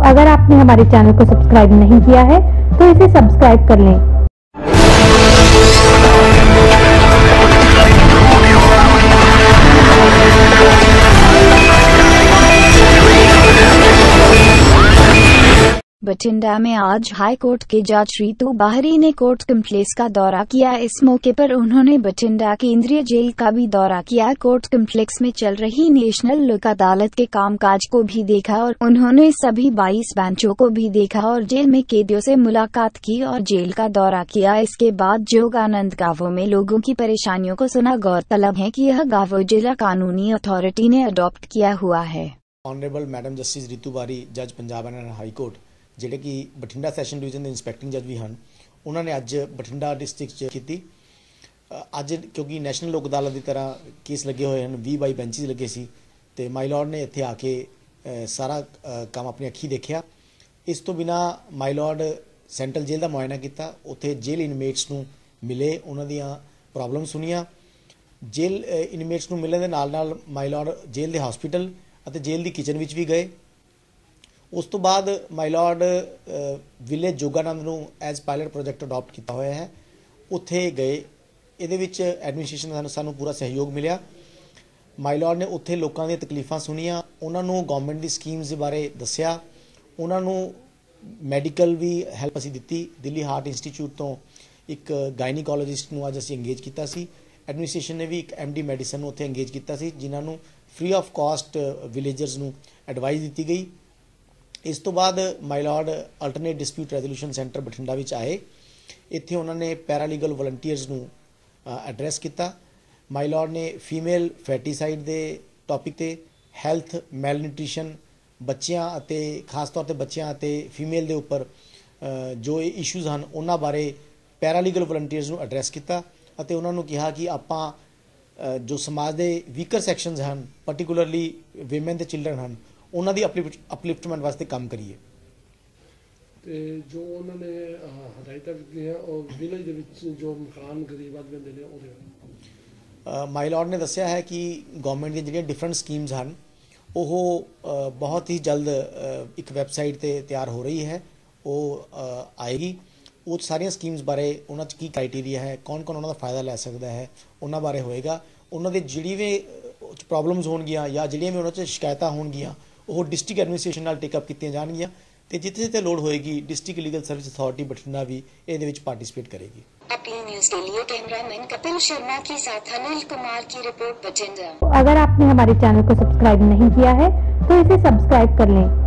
अगर आपने हमारे चैनल को सब्सक्राइब नहीं किया है तो इसे सब्सक्राइब कर लें। बठिंडा में आज हाई कोर्ट के जज रितु बाहरी ने कोर्ट कम्प्लेक्स का दौरा किया। इस मौके पर उन्होंने बठिंडा केंद्रीय जेल का भी दौरा किया। कोर्ट कम्प्लेक्स में चल रही नेशनल लोक अदालत के कामकाज को भी देखा और उन्होंने सभी 22 बेंचों को भी देखा और जेल में कैदियों से मुलाकात की और जेल का दौरा किया। इसके बाद जोगानंद गांवों में लोगों की परेशानियों को सुना। गौरतलब है कि यह गांव जिला कानूनी अथॉरिटी ने अडॉप्ट किया हुआ है। ऑनरेबल मैडम जस्टिस रितु बारी जज पंजाब एंड हाई कोर्ट ਜਿਹੜੇ ਕਿ ਬਠਿੰਡਾ ਸੈਸ਼ਨ ਡਿਵੀਜ਼ਨ ਦੇ ਇੰਸਪੈਕਟਿੰਗ ਜੱਜ ਵੀ ਹਨ, ਉਹਨਾਂ ਨੇ ਅੱਜ ਬਠਿੰਡਾ ਡਿਸਟ੍ਰਿਕਟ 'ਚ ਕੀਤੀ। ਅੱਜ ਕਿਉਂਕਿ ਨੈਸ਼ਨਲ ਲੋਕ ਅਦਾਲਤ ਦੀ ਤਰ੍ਹਾਂ ਕੇਸ ਲੱਗੇ ਹੋਏ ਹਨ, 20 22 ਬੈਂਚਿਸ ਲੱਗੇ ਸੀ ਤੇ ਮਾਈ ਲਾਰਡ ਨੇ ਇੱਥੇ ਆ ਕੇ ਸਾਰਾ ਕੰਮ ਆਪਣੀ ਅੱਖੀਂ ਦੇਖਿਆ। ਇਸ ਤੋਂ ਬਿਨਾਂ ਮਾਈ ਲਾਰਡ ਸੈਂਟਰਲ ਜੇਲ੍ਹ ਦਾ ਮੁਆਇਨਾ ਕੀਤਾ, ਉੱਥੇ ਜੇਲ੍ਹ ਇਨਮੇਟਸ ਨੂੰ ਮਿਲੇ, ਉਹਨਾਂ ਦੀਆਂ ਪ੍ਰੋਬਲਮ ਸੁਣੀਆਂ। ਜੇਲ੍ਹ ਇਨਮੇਟਸ ਨੂੰ ਮਿਲਣ ਦੇ ਨਾਲ ਨਾਲ ਮਾਈ ਲਾਰਡ ਜੇਲ੍ਹ ਦੇ ਹਸਪੀਟਲ ਅਤੇ ਜੇਲ੍ਹ ਦੀ ਕਿਚਨ ਵਿੱਚ ਵੀ ਗਏ। ਉਸ ਤੋਂ ਬਾਅਦ ਮਾਈ ਲਾਰਡ ਵਿਲੇਜ ਜੋਗਾਨੰਦ ਨੂੰ ਐਜ਼ ਪਾਇਲਟ ਪ੍ਰੋਜੈਕਟ ਅਡੋਪਟ ਕੀਤਾ ਹੋਇਆ ਹੈ, ਉੱਥੇ ਗਏ। ਇਹਦੇ ਵਿੱਚ ਐਡਮਿਨਿਸਟ੍ਰੇਸ਼ਨ ਦਾ ਸਾਨੂੰ ਪੂਰਾ ਸਹਿਯੋਗ ਮਿਲਿਆ। ਮਾਈ ਲਾਰਡ ਨੇ ਉੱਥੇ ਲੋਕਾਂ ਦੀਆਂ ਤਕਲੀਫਾਂ ਸੁਣੀਆਂ, ਉਹਨਾਂ ਨੂੰ ਗਵਰਨਮੈਂਟ ਦੀ ਸਕੀਮਸ ਦੇ ਬਾਰੇ ਦੱਸਿਆ, ਉਹਨਾਂ ਨੂੰ ਮੈਡੀਕਲ ਵੀ ਹੈਲਪ ਅਸੀਂ ਦਿੱਤੀ। ਦਿੱਲੀ ਹਾਰਟ ਇੰਸਟੀਚਿਊਟ ਤੋਂ ਇੱਕ ਗਾਇਨੀਕੋਲੋਜਿਸਟ ਨੂੰ ਅੱਜ ਅਸੀਂ ਇੰਗੇਜ ਕੀਤਾ ਸੀ। ਐਡਮਿਨਿਸਟ੍ਰੇਸ਼ਨ ਨੇ ਵੀ ਇੱਕ MD ਮੈਡੀਸਨ ਨੂੰ ਉੱਥੇ ਇੰਗੇਜ ਕੀਤਾ ਸੀ, ਜਿਨ੍ਹਾਂ ਨੂੰ ਫ੍ਰੀ ਆਫ ਕਾਸਟ ਵਿਲੇਜਰਸ ਨੂੰ ਐਡਵਾਈਸ ਦਿੱਤੀ ਗਈ। ਇਸ ਤੋਂ ਬਾਅਦ my lord alternate dispute resolution centre Bathinda ਵਿੱਚ ਆਏ। ਇੱਥੇ ਉਹਨਾਂ ਨੇ ਪੈਰਾਲੀਗਲ ਵਲੰਟੀਅਰਸ ਨੂੰ ਐਡਰੈਸ ਕੀਤਾ। ਮਾਈ ਲਾਰਡ ਨੇ ਫੀਮੇਲ ਫੈਟੀਸਾਈਡ ਦੇ ਟੌਪਿਕ 'ਤੇ ਹੈਲਥ ਮੈਲਨਿਊਟ੍ਰੀਸ਼ਨ ਬੱਚਿਆਂ ਅਤੇ ਖਾਸ ਤੌਰ 'ਤੇ ਬੱਚਿਆਂ ਅਤੇ ਫੀਮੇਲ ਦੇ ਉੱਪਰ ਜੋ ਇਹ ਇਸ਼ੂਜ਼ ਹਨ ਉਹਨਾਂ ਬਾਰੇ ਪੈਰਾਲੀਗਲ ਵਲੰਟੀਅਰਸ ਨੂੰ ਐਡਰੈਸ ਕੀਤਾ ਅਤੇ ਉਹਨਾਂ ਨੂੰ ਕਿਹਾ ਕਿ ਆਪਾਂ ਜੋ ਸਮਾਜ ਦੇ ਵੀਕਰ ਸੈਕਸ਼ਨਸ ਹਨ, ਪਾਰਟਿਕੂਲਰਲੀ ਵਿਮਨ ਅਤੇ ਚਿਲਡਰਨ ਹਨ, ਉਹਨਾਂ ਦੀ ਅਪਲਿਫਟਮੈਂਟ ਵਾਸਤੇ ਕੰਮ ਕਰੀਏ। ਤੇ ਜੋ ਉਹਨਾਂ ਨੇ ਹਦਾਇਤਾਂ ਦਿੱਤੀਆਂ ਉਹ ਵਿਲੇਜ ਦੇ ਵਿੱਚ ਜੋ ਮਕਾਨ ਗਰੀਬ ਆਦਮੀ ਦੇ ਨੇ ਉਹਦੇ ਮਾਈ ਲਾਰਡ ਨੇ ਦੱਸਿਆ ਹੈ ਕਿ ਗਵਰਨਮੈਂਟ ਦੀਆਂ ਜਿਹੜੀਆਂ ਡਿਫਰੈਂਟ ਸਕੀਮਸ ਹਨ ਉਹ ਬਹੁਤ ਹੀ ਜਲਦ ਇੱਕ ਵੈਬਸਾਈਟ 'ਤੇ ਤਿਆਰ ਹੋ ਰਹੀ ਹੈ, ਉਹ ਆਏਗੀ। ਉਹ ਸਾਰੀਆਂ ਸਕੀਮਸ ਬਾਰੇ ਉਹਨਾਂ 'ਚ ਕੀ ਕ੍ਰਾਈਟੇਰੀਆ ਹੈ, ਕੌਣ ਉਹਨਾਂ ਦਾ ਫਾਇਦਾ ਲੈ ਸਕਦਾ ਹੈ, ਉਹਨਾਂ ਬਾਰੇ ਹੋਏਗਾ। ਉਹਨਾਂ ਦੇ ਜਿਹੜੀ ਵੀ ਪ੍ਰੋਬਲਮਸ ਹੋਣਗੀਆਂ ਜਾਂ ਜਿਹੜੀਆਂ ਵੀ ਉਹਨਾਂ 'ਚ ਸ਼ਿਕਾਇਤਾਂ ਹੋਣਗੀਆਂ ਉਹ ਡਿਸਟ੍ਰਿਕਟ ਐਡਮਿਨਿਸਟ੍ਰੇਸ਼ਨ ਨਾਲ ਟੇਕਅਪ ਕੀਤੀਆਂ ਜਾਣਗੀਆਂ ਤੇ ਜਿੱਥੇ ਜਿੱਥੇ ਲੋੜ ਹੋਏਗੀ district legal service authority Bathinda भी ਇਹਦੇ ਵਿੱਚ ਪਾਰਟਿਸਿਪੇਟ ਕਰੇਗੀ। अपनी न्यूज के लिए कैमरामैन कपिल शर्मा के साथ अनिल कुमार की रिपोर्ट बठिंडा। अगर आपने हमारे चैनल को सब्सक्राइब नहीं किया है तो इसे सब्सक्राइब कर लें।